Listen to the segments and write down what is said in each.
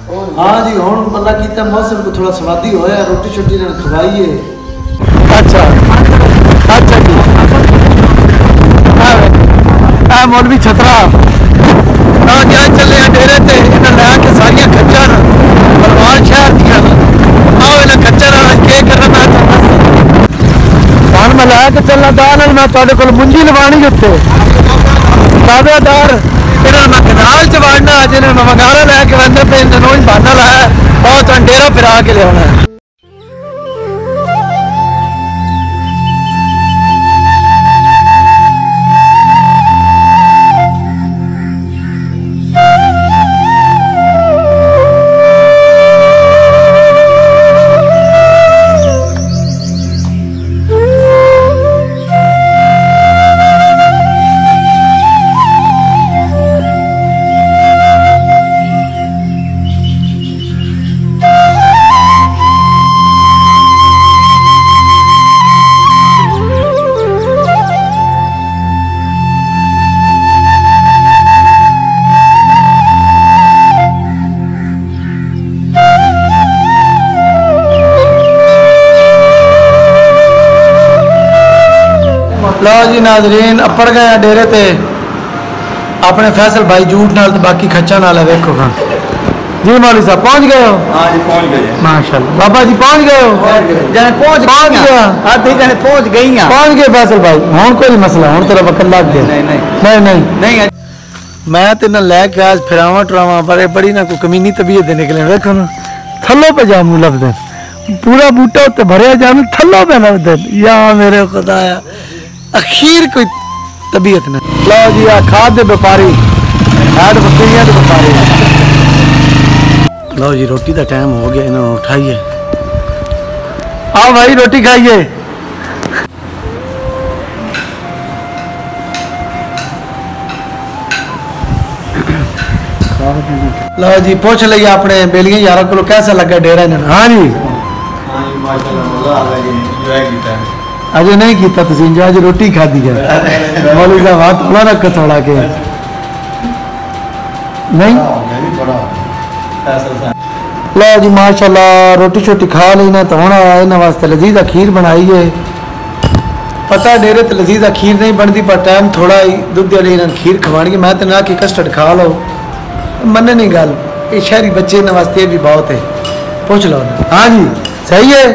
हाँ जी हुण मल्ला कीता मौसम को थोड़ा स्वादी होया रोटी छोटी ने खवाइए। अच्छा अच्छा जी आ मौलवी छतरा आ क्या चले डेरे ते इन्हें लैके सारियां खच्चर बलवान शहर दियां आओ इन्हें खच्चर के करना मैं मैं लैके चलना दाल मैं तुहाडे कोल मुंजी लवानी उत्ते दावेदार इन्हें मैं कनाल च वाड़ना जिन्हें मैं मगारा लैके वंदे पे इन्हें नोई बहाना लाया और तुहाडे डेरा फिरा के लियाना है। लो जी नाजरीन अपड़ गए डेरे ते अपने फैसल भाई जूट नाल तो बाकी खच्चा नाल है देखो खां जी मौलवी साहब पहुंच गए हो? हाँ जी पहुंच गए माशाल्लाह बाबा जी पहुंच गए हो? जाने पहुंच गया आधे जाने पहुंच गई हैं पहुंच गए फैसल भाई हुण कोई मसला हुण तेरा वक्त लग गया नहीं मैं ते ना लेके आज फिरावा टरावा पर बड़ी ना कोई कमीनी तबीयत दे निकले देखो ना थल्लो पे जामू लभदे पूरा बूटा उत्ते भरिया जामू थल्लो पे लभदे या मेरे खुदाया अखीर कोई तबीयत न लो जी आ खाद व्यापारी खाद बकरियां के व्यापारी लो जी रोटी का टाइम हो गया इन्होंने उठाइए आओ भाई रोटी खाइए लो जी पूछ लिया अपने बेलियां यार को कैसा लगा डेरा इन्होंने। हाँ जी अजे नहीं किया तुम जो अज रोटी खाधी है मौलवी साहब हाथ थोड़ा रख थोड़ा के नहीं लो जी माशाल्लाह रोटी छोटी खा लेना तो होना इन्होंने वास्ते लजीजा खीर बनाई है पता डेरे तो लजीजा खीर नहीं बनती पर टाइम थोड़ा ही दुध वाली इन्होंने खीर खवानी मैं तो ना कि कस्टर्ड खा लो मन्ने नहीं गल ये शहरी बच्चे इन्होंने वास्ते भी बहुत है पूछ लो। हाँ जी सही है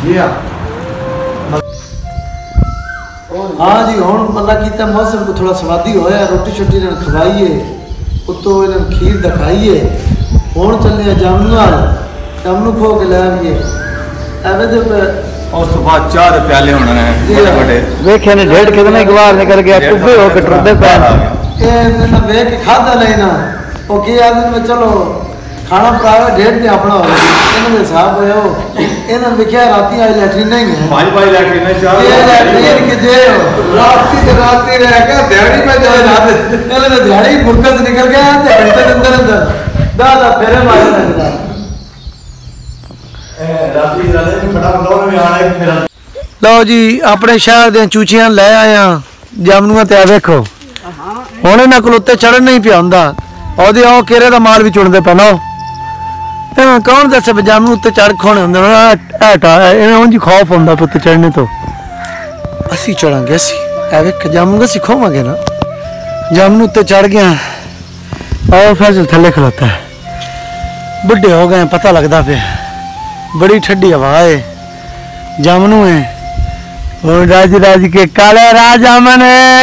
हाँ जी हुण मल्ला कीता मौसम को थोड़ा स्वादी होया रोटी छोटी ने खवाइए उत्तो इन्हें खीर दखाइए हुण चले जामनू खो के लै आइए एवे दे उस तो बाद 4 प्याले होने हैं बड़े वेखे ने डेढ़ कितने गवार निकल गया टुब्बे हो के टुरदे पे ए ना वेख खादा लेना ओ के आदमी में चलो खाना पराया डेढ़ ते अपना हो इन्हां दे हिसाब होयो इन्हां लिखिया राती आई लैट्रिन नहीं है भाई लैट्रिन में चार ये लैट्रिन के जे राती रह गया दिहाड़ी पे जाए रात इन्हां दे दिहाड़ी फुरकत निकल गया ते घंटे के अंदर दादा फेरे मारे लगदा ए राती रात में फटाफट दौड़ में आना है फिर लो जी अपने शहर दे चूचियां ले आया जामनूआं ते देखो हुण इन्हां कोल उत्ते चढ़न नहीं पिया हुंदा ओदे ओ केरे दा माल भी चुनदे पे लो कौन दसे जामनू उत्ते चढ़ खोने होंदे हटा इन्हें उंज खौफ होंदा उत्ते चढ़ने तो असी चढ़ांगे असी वेख जामनू असी खोवांगे ना जामनू उत्ते चढ़ गया और फैसल थले खलोता है बुढ़े हो गए पता लगता पे बड़ी ठंडी हवा है जामनू है और राज के काले राजामन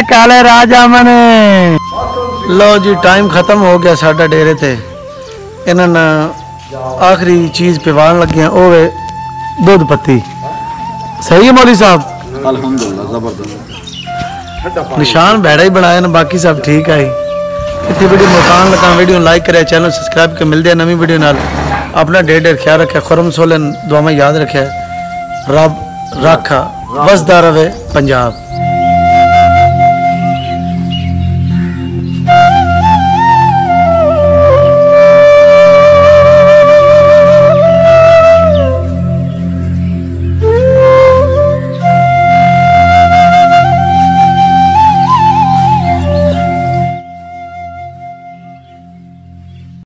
लो जी टाइम खत्म हो गया साडा डेरे ते इन्होंने आखिरी चीज पिवान लगे ओवे दूध पत्ती सही है मौलवी साहब अल्हम्दुलिल्लाह जबरदस्त निशान भैड़ा ही बनाया ना बाकी सब ठीक है इतनी वीडियो मकान लगा वीडियो लाइक करे चैनल सब्सक्राइब के मिलते हैं नवी वीडियो नाल अपना ढेर ख्याल रखे खुरम सोलन दुआ में याद रखे रब राखा वसदा रहे पंजाब।